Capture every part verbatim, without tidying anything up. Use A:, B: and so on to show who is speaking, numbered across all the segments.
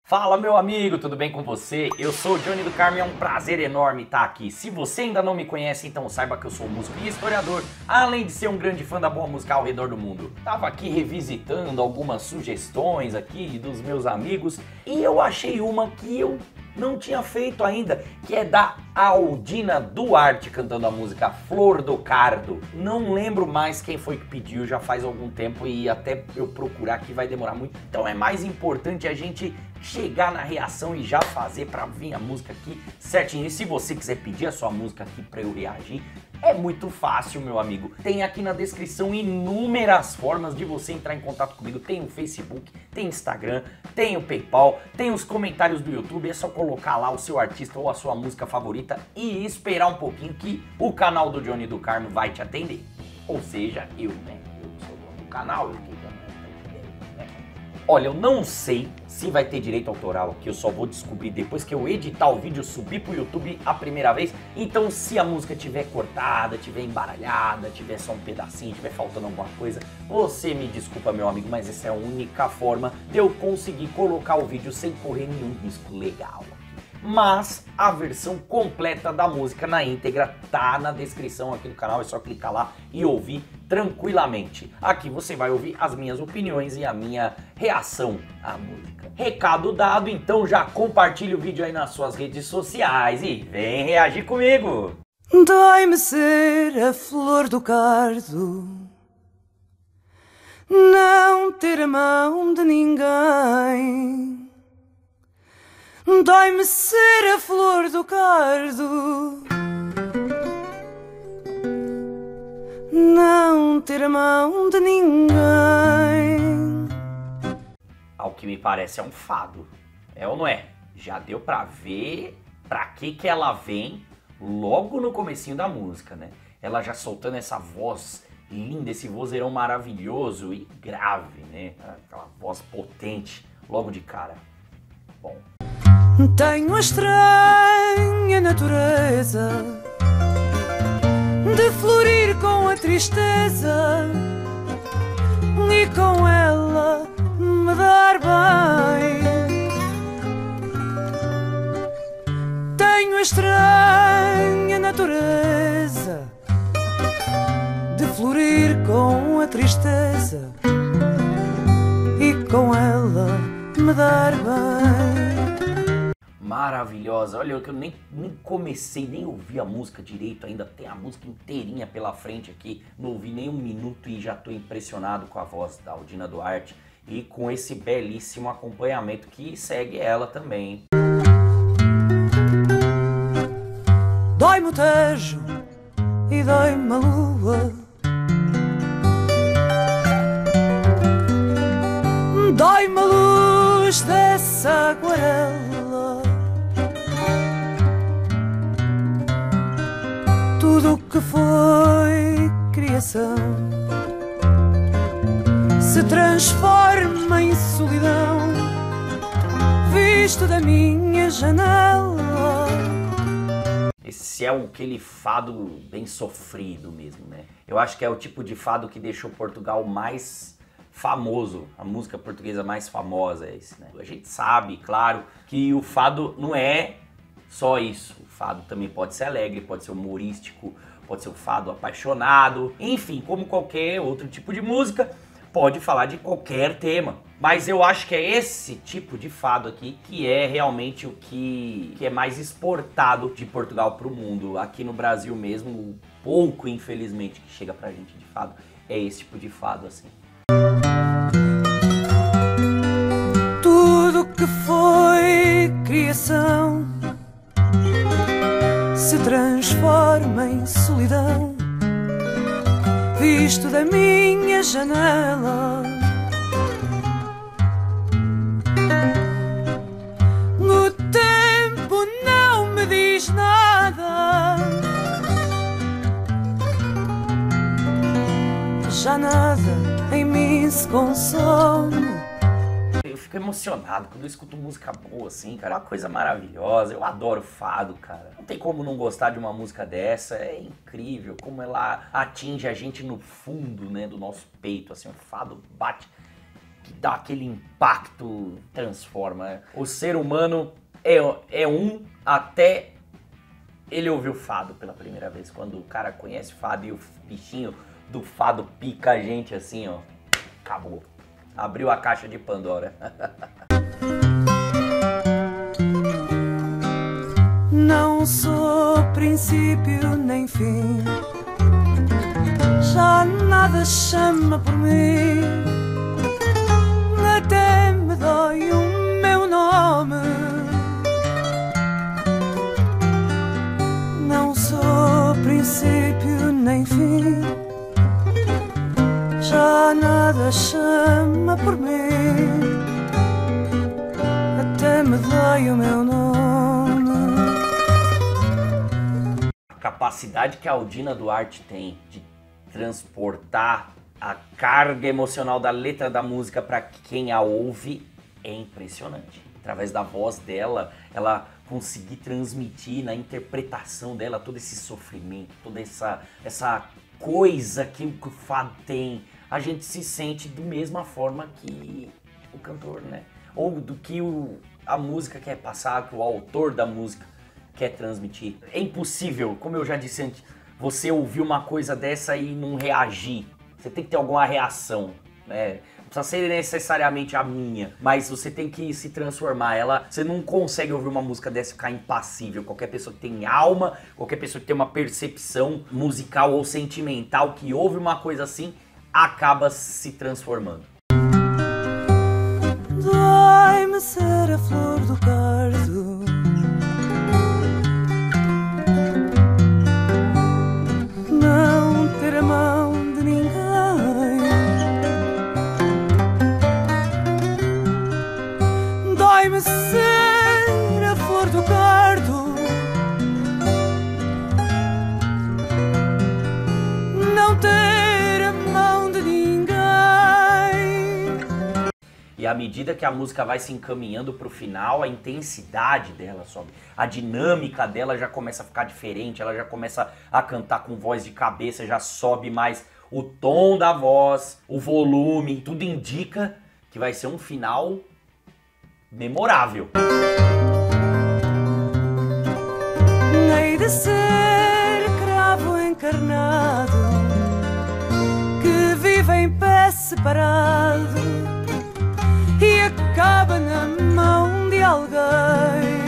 A: Fala meu amigo, tudo bem com você? Eu sou o Johnny do Carmo e é um prazer enorme estar aqui. Se você ainda não me conhece, então saiba que eu sou músico e historiador, além de ser um grande fã da boa música ao redor do mundo. Tava aqui revisitando algumas sugestões aqui dos meus amigos e eu achei uma que eu não tinha feito ainda, que é da Aldina Duarte cantando a música Flor do Cardo. Não lembro mais quem foi que pediu, já faz algum tempo e até eu procurar aqui vai demorar muito. Então é mais importante a gente chegar na reação e já fazer pra vir a música aqui certinho. E se você quiser pedir a sua música aqui pra eu reagir, é muito fácil, meu amigo. Tem aqui na descrição inúmeras formas de você entrar em contato comigo. Tem o Facebook, tem Instagram, tem o PayPal, tem os comentários do YouTube. É só colocar lá o seu artista ou a sua música favorita e esperar um pouquinho que o canal do Johnny do Carmo vai te atender. Ou seja, eu, né? Eu sou o dono do canal, eu que né? Olha, eu não sei se vai ter direito autoral aqui, eu só vou descobrir depois que eu editar o vídeo, subir pro YouTube a primeira vez. Então se a música tiver cortada, tiver embaralhada, tiver só um pedacinho, tiver faltando alguma coisa, você me desculpa, meu amigo, mas essa é a única forma de eu conseguir colocar o vídeo sem correr nenhum risco legal. Mas a versão completa da música na íntegra tá na descrição aqui do canal, é só clicar lá e ouvir tranquilamente. Aqui você vai ouvir as minhas opiniões e a minha reação à música. Recado dado, então já compartilhe o vídeo aí nas suas redes sociais e vem reagir comigo!
B: Dói-me ser a flor do cardo, não ter a mão de ninguém. Dói-me ser a flor do cardo, não ter a mão de ninguém.
A: Ao que me parece é um fado, é ou não é? Já deu pra ver pra que que ela vem logo no comecinho da música, né? Ela já soltando essa voz linda, esse vozeirão maravilhoso e grave, né? Aquela voz potente logo de cara. Bom...
B: Tenho a estranha natureza de florir com a tristeza e com ela me dar bem. Tenho a estranha natureza de florir com a tristeza e com ela me dar bem.
A: Maravilhosa, olha que eu nem, nem comecei, nem ouvi a música direito ainda, tem a música inteirinha pela frente aqui, não ouvi nem um minuto e já estou impressionado com a voz da Aldina Duarte e com esse belíssimo acompanhamento que segue ela também.
B: Dói-me o Tejo e dói-me a lua, dói-me a luz dessa aquarela. Tudo o que foi criação se transforma em solidão, visto da minha janela.
A: Esse é aquele fado bem sofrido mesmo, né? Eu acho que é o tipo de fado que deixou Portugal mais famoso, a música portuguesa mais famosa é esse, né? A gente sabe, claro, que o fado não é só isso. O fado também pode ser alegre, pode ser humorístico, pode ser o fado apaixonado, enfim, como qualquer outro tipo de música, pode falar de qualquer tema. Mas eu acho que é esse tipo de fado aqui que é realmente o que, que é mais exportado de Portugal para o mundo. Aqui no Brasil mesmo, o pouco, infelizmente, que chega pra gente de fado é esse tipo de fado assim.
B: Tudo que foi criação se transforma em solidão, visto da minha janela. O tempo não me diz nada, já nada em mim se consome.
A: Eu fico emocionado quando eu escuto música boa assim, cara, é uma coisa maravilhosa, eu adoro fado, cara. Não tem como não gostar de uma música dessa, é incrível como ela atinge a gente no fundo, né, do nosso peito, assim, o fado bate que dá aquele impacto, transforma. O ser humano é, é um até ele ouvir o fado pela primeira vez. Quando o cara conhece fado e o bichinho do fado pica a gente assim, ó, acabou. Abriu a caixa de Pandora.
B: Não sou princípio nem fim, já nada chama por mim, até me dói o meu nome. Não sou princípio nem fim, já nada chama por mim, até me dói o meu nome.
A: A capacidade que a Aldina Duarte tem de transportar a carga emocional da letra da música para quem a ouve é impressionante. Através da voz dela, ela conseguir transmitir na interpretação dela todo esse sofrimento, toda essa, essa coisa que o fado tem. A gente se sente da mesma forma que o cantor, né? Ou do que o, a música quer passar, que o autor da música quer transmitir. É impossível, como eu já disse antes, você ouvir uma coisa dessa e não reagir. Você tem que ter alguma reação, né? Não precisa ser necessariamente a minha, mas você tem que se transformar. Ela, você não consegue ouvir uma música dessa e ficar impassível. Qualquer pessoa que tem alma, qualquer pessoa que tem uma percepção musical ou sentimental que ouve uma coisa assim, acaba se transformando.
B: Dói-me ser a flor do cardo, não ter a mão de ninguém. Dói-me ser a flor do cardo, não ter a mão de ninguém.
A: E à medida que a música vai se encaminhando pro final, a intensidade dela sobe. A dinâmica dela já começa a ficar diferente, ela já começa a cantar com voz de cabeça, já sobe mais o tom da voz, o volume, tudo indica que vai ser um final memorável.
B: Hei de ser cravo encarnado que vive em pé separado e acaba na mão de alguém.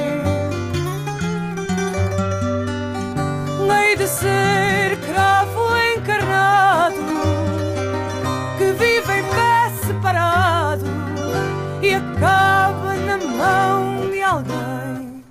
B: Hei de ser cravo encarnado que vive em pé separado e acaba na mão de alguém.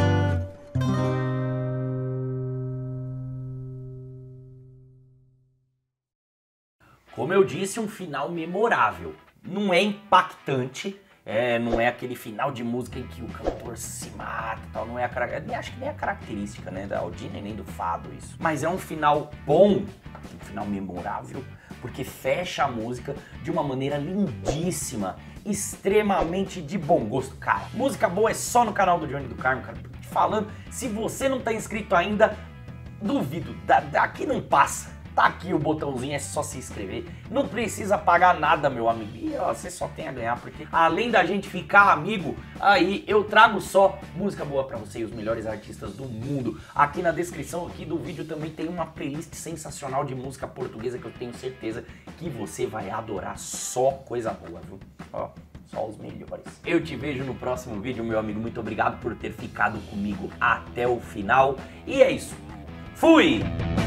A: Como eu disse, um final memorável. Não é impactante, é, não é aquele final de música em que o cantor se mata e tal, não é a, acho que nem a característica, né, da Aldina e nem do fado isso. Mas é um final bom, um final memorável, porque fecha a música de uma maneira lindíssima, extremamente de bom gosto, cara. Música boa é só no canal do Johnny do Carmo, cara. Te falando, se você não tá inscrito ainda, duvido, da, daqui não passa. Tá aqui o botãozinho, é só se inscrever. Não precisa pagar nada, meu amigo. E ó, você só tem a ganhar, porque além da gente ficar amigo, aí eu trago só música boa pra você e os melhores artistas do mundo. Aqui na descrição aqui do vídeo também tem uma playlist sensacional de música portuguesa que eu tenho certeza que você vai adorar. Só coisa boa, viu? Ó, só os melhores. Eu te vejo no próximo vídeo, meu amigo. Muito obrigado por ter ficado comigo até o final. E é isso. Fui!